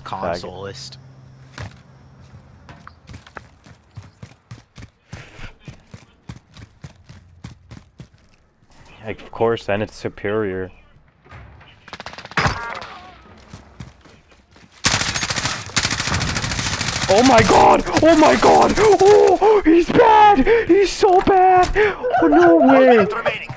consoleist. Of course, then it's superior. Oh my god! Oh my god! Oh, he's bad! He's so bad! Oh, no way!